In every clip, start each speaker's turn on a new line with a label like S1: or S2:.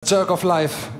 S1: Jerk of Life.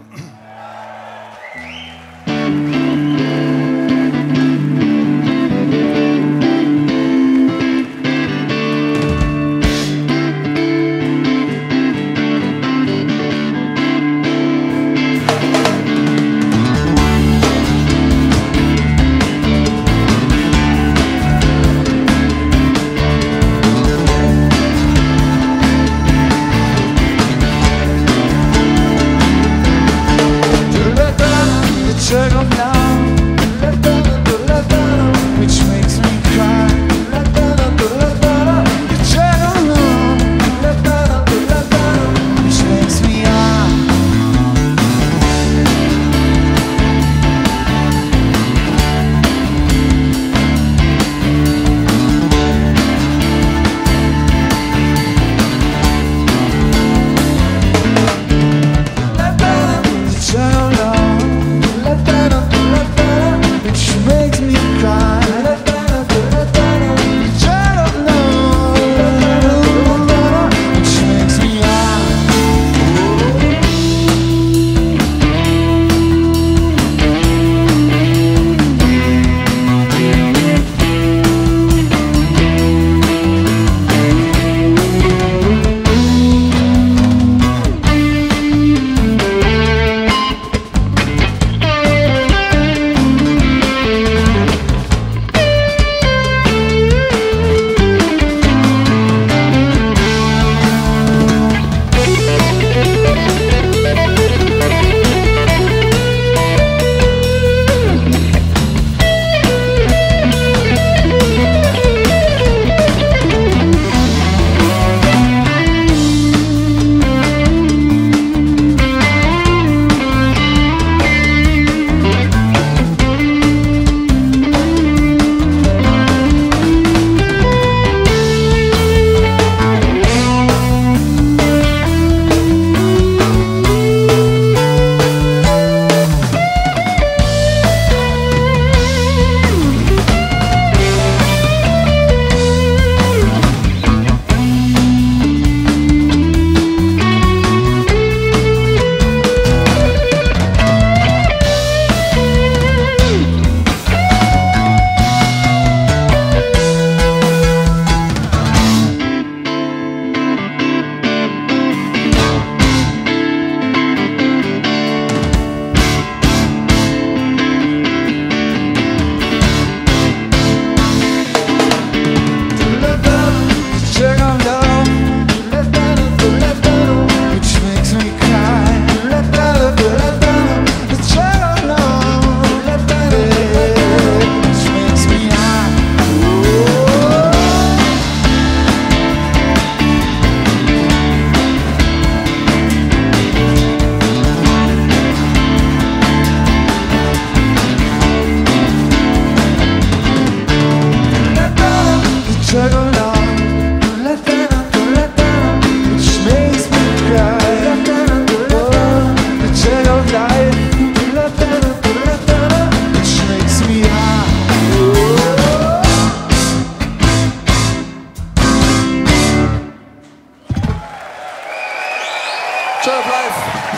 S1: Jerk of Life.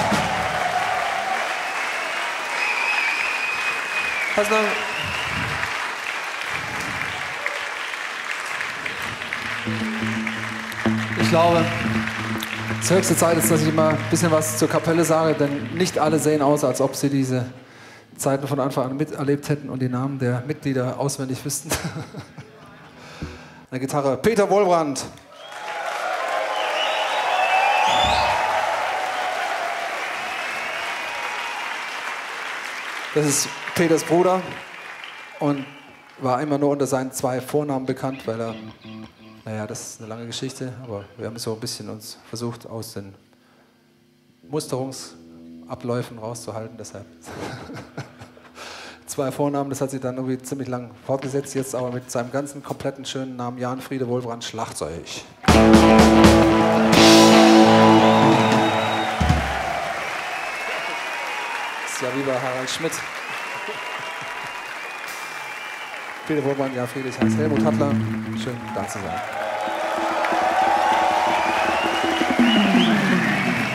S1: Herzlichen Dank. Ich glaube, es ist höchste Zeit ist, dass ich mal ein bisschen was zur Kapelle sage, denn nicht alle sehen aus, als ob sie diese Zeiten von Anfang an miterlebt hätten und die Namen der Mitglieder auswendig wüssten. An der Gitarre Peter Wohlbrand. Das ist Peters Bruder und war immer nur unter seinen 2 Vornamen bekannt, weil er, naja, das ist eine lange Geschichte, aber wir haben so ein bisschen uns versucht, aus den Musterungsabläufen rauszuhalten, deshalb 2 Vornamen, das hat sich dann irgendwie ziemlich lang fortgesetzt, jetzt aber mit seinem ganzen kompletten schönen Namen Jan Friede Wohlbrand Schlagzeug. Ja, wie bei Harald Schmidt. Peter Wohlbrand, ja, Friedrich heißt Helmut Hattler. Schön, da zu sein.